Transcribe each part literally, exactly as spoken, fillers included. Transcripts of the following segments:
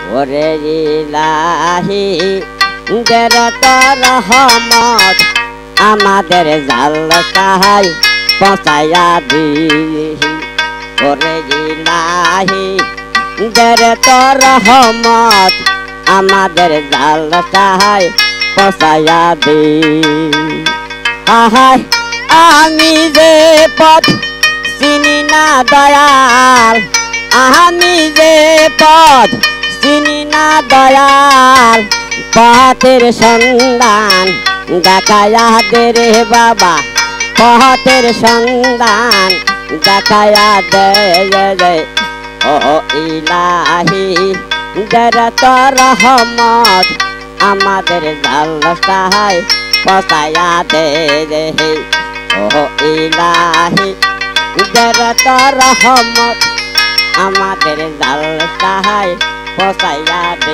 ওরে ইলাহি দেরত রহমত আমাদের জালসায় পৌঁছায়া দিহি ওরে ইলাহি দেরত রহমত আমাদের জালসায় পৌঁছায়া দিহি আহায় আমি যে পথ চিনি না দয়াল আমি যে পথ চিনি না দয়াল পথের সন্ধান দেখায়া দে রে বাবা পথের সন্ধান দেখায়া দে রে ও ইলাহি দেরত রহমত আমাদের জালসায় পৌঁছায়া দে রে ও ইলাহি দেরত রহমত আমাদের জালসায় পৌঁছায়া দে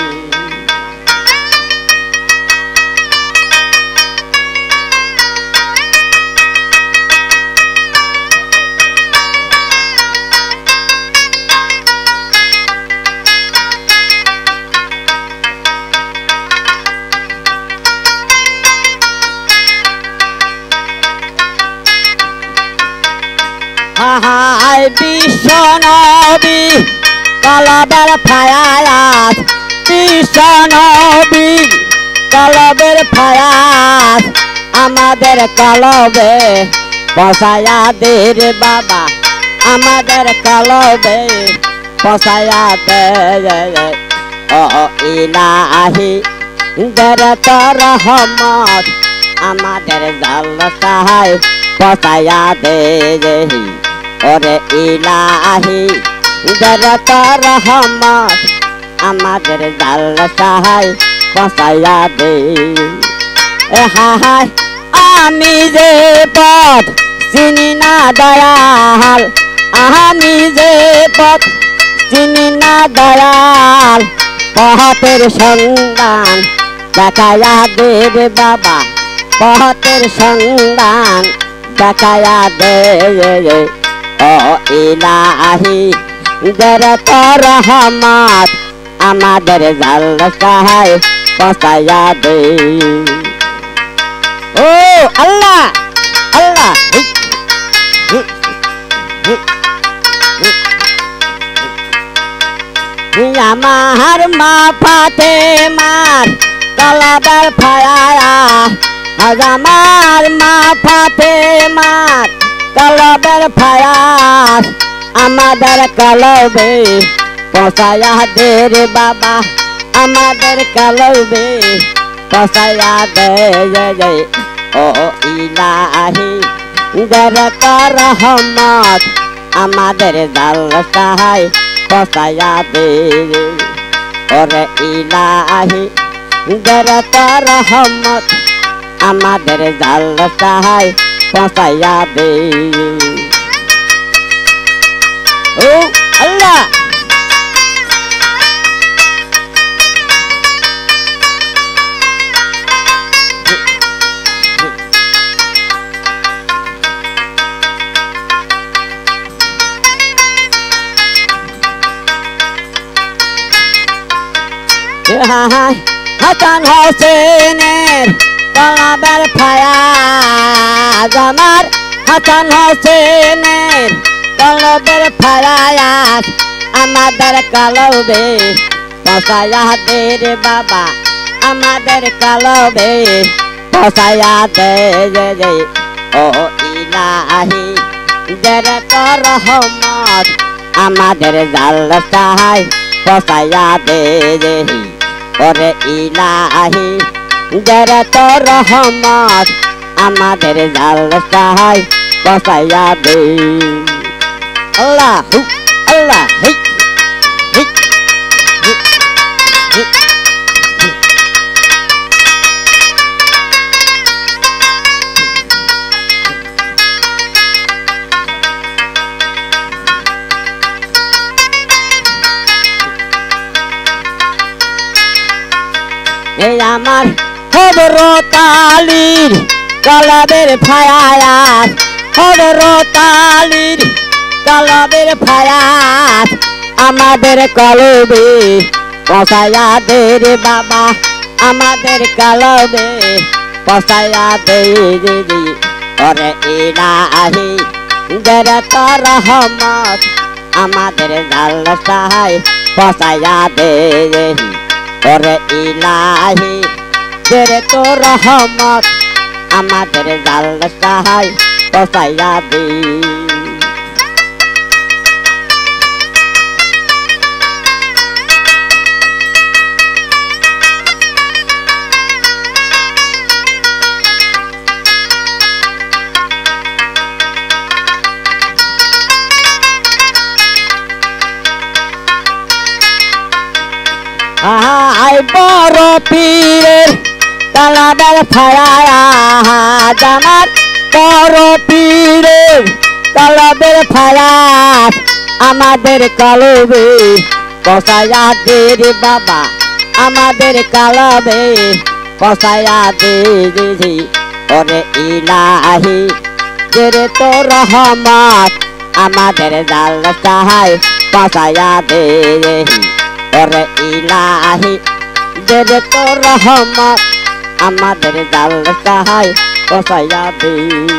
হায় বিশ্ব নবী কলবের ফায়াত বিশ্ব নবী কলবের ফায়াত আমাদের কলবে পৌঁছায়া দে রে বাবা আমাদের কলবে পৌঁছায়া দে ও ইলাহি দেরত রহমত আমাদের জালসায় পৌঁছায়া দে রে ওরে ইলাহি দেরত রহমত আমাদের জালসায় পৌঁছায়া দে হায় আমি যে পথ চিনি না দয়াল আমি যে পথ চিনি না দয়াল পথের সন্ধান দেখায়া দে রে বাবা পথের সন্ধান দেখায়া দে ও ইলাহি দেরত রহমত আমাদের জালসায় পৌঁছায়া দে ও আল্লাহ আল্লাহ আমার মা ফাতেমার কলবের ফায়া আমার মা ফাতেমার কলবের ফায়াত আমাদের কলবে পৌঁছায়া দে রে বাবা আমাদের কলবে পৌঁছায়া দে রে ও ইলাহি দেরত রহমত আমাদের জালসায় পৌঁছায়া দে ওরে ইলাহি দেরত রহমত আমাদের জালসায় পৌঁছায়া দে ও আল্লাহ হাসান হোসেনের কলবের ফায়াত আমার হাসান হোসেনের কলবের ফায়াত আমাদের কলবে পৌঁছায়া দে রে বাবা আমাদের কলবে পৌঁছায়া দে রে ও ইলাহি দেরত রহমত আমাদের জালসায় পৌঁছায়া দে রে ওরে ইলাহি দেরত রহমত আমাদের জালসায় পৌঁছায়া দে আল্লাহ আল্লাহ এই আমার হযরত আলীর কলবের ফায়াত হযরত আলীর কলবের ফায়াত আমাদের কলবে পসায়া দে রে বাবা আমাদের কলবে পসায়া দে রে রে ওরে ইলাহি দরে তোর রহমত আমাদের জালসায় পসায়া দে রে ওরে ইলাহি দরে তোর রহমত আমাদের জালসায় পসায়া দে আই বড় পীরের তালাবের ফায়া জামার বড় পীরের তালাবের ফায়া আমাদের কলবে পসায়া দে রে বাবা আমাদের কলবে পসায়া দে রে ওরে ইলাহি দে রে তোর রহমত আমাদের জালসায় পসায়া দে রে ওরে ইলাহি দে রে তোর রহমত আমাদের জালসায় পসায়া দে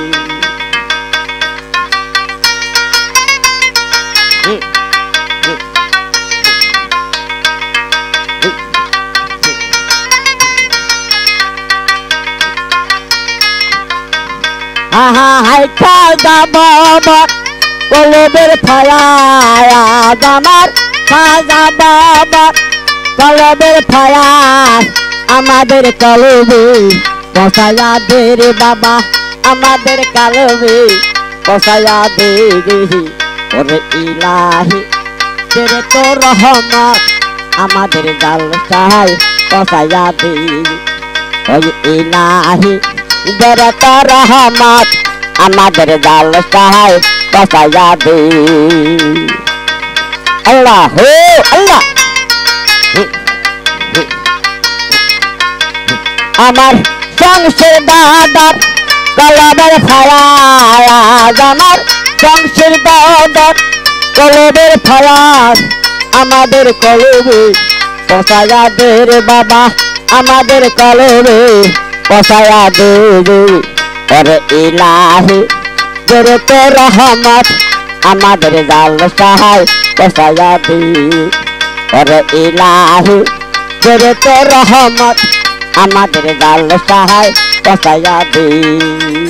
আহা হাই খাজা বাবা কলবের ফায়া আমার খাজা বাবা কলবের ফায়া আমাদের কলবে পসায়া দে রে বাবা আমাদের কলবে পসায়া দে রে ওরে ইলাহি দে রে তোর রহমত আমাদের জালসায় পসায়া দে ওই ইলাহি দে রে তোর রহমত আমাদের জালসায় পসায়া দে আল্লাহ হো আল্লাহ আমার সংসার দাদার কলবের ফায়া আমার সংসার দাদার কলবের ফায়া আমাদের কলবে পসায়া দে রে বাবা আমাদের কলবে পসায়া দে রে ওরে ইলাহি দে রে তোর রহমত আমাদের জালসায় পসায়া দে ওরে ইলাহি দে রে তোর রহমত আমাদের জালসায় পসায়া দে